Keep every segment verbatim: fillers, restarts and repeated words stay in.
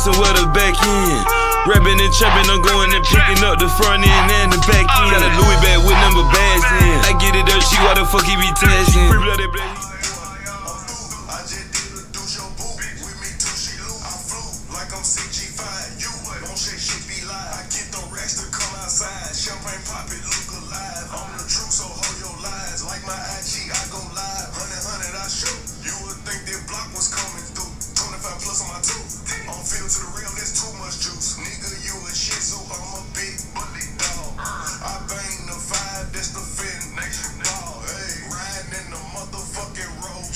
somewhere to back in. Rapping and trapping, I'm going and picking up the front end and the back end. Got a Louis bag with number bags in. I get it dirt cheap, why the fuck he be tasking? Free blood, that black. Champagne pop it, look alive. I'm the truth, so hold your lies. Like my I G, I go live. Hundred, hundred, I shoot. You would think that block was coming through. twenty-five plus on my tooth. On field to the rim, that's too much juice. Nigga, you a shih tzu, I'm a big bully dog. I bang the five, that's the fin nation ball. Hey, riding in the motherfucking roads.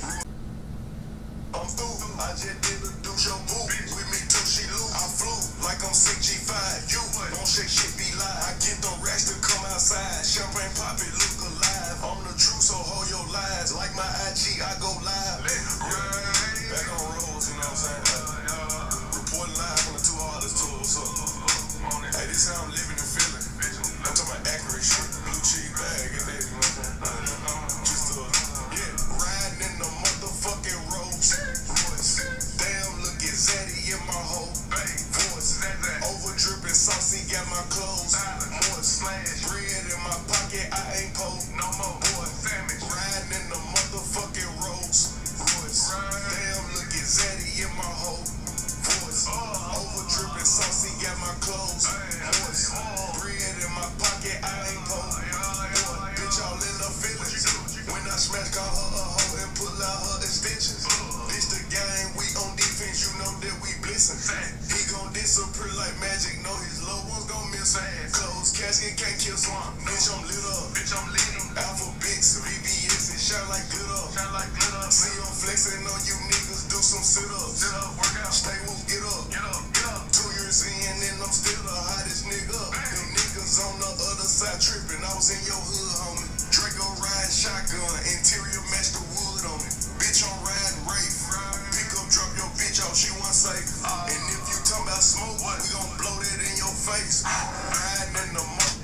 I'm through. I just did a do your boo. With me too, she lose. I flew like I'm six G five. You don't shake shit, be live. I get the racks to come outside. Champagne pop it, look alive. I'm the truth, so hold your lies. Like my I G, I go live. Yeah. Back on roads, you know what I'm saying? Reporting live from the two hardest tools. So, hey, this how I'm living and feeling. I'm talking about accurate shit. Blue cheese bag and that, you know what I'm saying? Just uh, yeah, riding in the motherfucking roads. Damn, look at Zaddy in my whole voice. Over dripping saucy, got my clothes. Bread in my pocket, I ain't cold no more. Boy, riding in the motherfucking roads. Damn, look at Zaddy in my whole voice. Over dripping saucy, got my clothes. Bread in my pocket, I ain't cold. Boy, bitch, all in the feelings. When I smash, call her a hoe and pull out her extensions. This the game, we on defense, you know that we blissing. He gon' disappear like magic, know his low ones gon' miss. Closed casket can't kill swamp. Bitch, I'm lit up. Bitch, I'm lit up. Alphabets, V B S, it shine like glitter. Shine like glitter. See I'm flexing on you niggas, do some sit-ups. Sit up, work out. Stay woke, get up. Get up, get up. Two years in and I'm still the hottest nigga. Them niggas on the other side tripping. I was in your hood, homie. Draco riding shotgun, interior match the wood on it. Bitch, I'm riding Wraith. Pick up, drop your bitch off, she want safe. And if you talking about smoke, we gon' blow that in your face. Riding in the mother.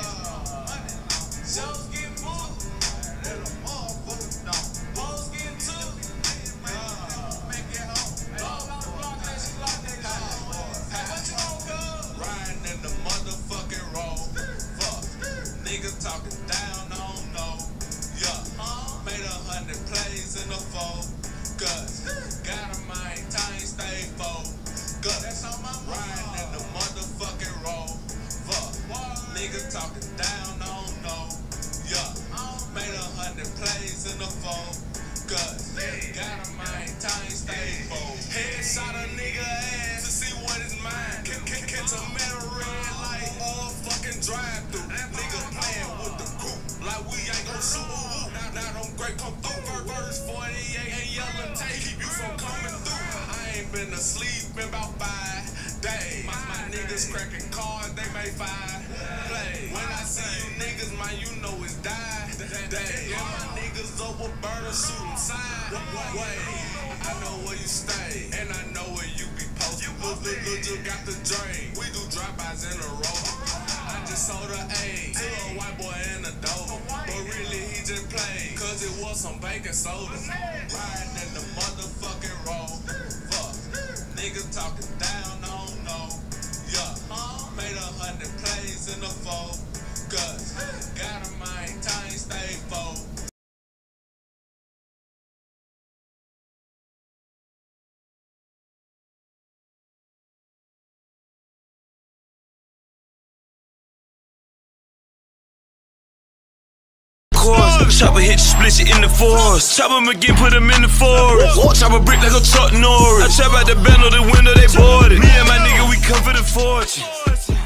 Shows get booked. And the motherfuckers don't. Hoes get took. Make it home. Dog on the block, that shit like that guy. What you on, cuz? Riding in the motherfucking road. Fuck. Niggas talking down, I don't know. Yeah. Made a hundred plays in the fold. Guts. Got a mind, time, stay focused. That's on my riding in the motherfucking road. Fuck. Niggas talking down, I don't know. Yeah. Made a hundred plays in the focus. Got a mind, time, stay focused. Headshot a nigga ass to see what is mine. Catch a metal red light or fucking drive through. Nigga playing with the group like we ain't gon' shoot. Now them great come through. Verse forty-eight and yellow tape keep you from coming through. I ain't been asleep in about five days. My, my niggas cracking cards, they make five plays. When I see you niggas, man, you know it's die day. Yeah, my niggas up with burner shooting side way. I know where you stay, and I know where you be posted. Look, look, look, you got the drain. We do drive-bys in a row. I just sold a A to a white boy in a dope. But really, he just played, cause it was some bacon soda. Riding in the motherfucking road. Fuck. Niggas talking down, I don't know. Yeah. Made a hundred plays in the fold. Guts. Got a mind, time, stay focused. Chopper hit you, split you in the forest. Chop him again, put him in the forest. Chop a brick like a Chuck Norris. I trap out the band of the window, they boarded. Me and my nigga, we come for the fortune.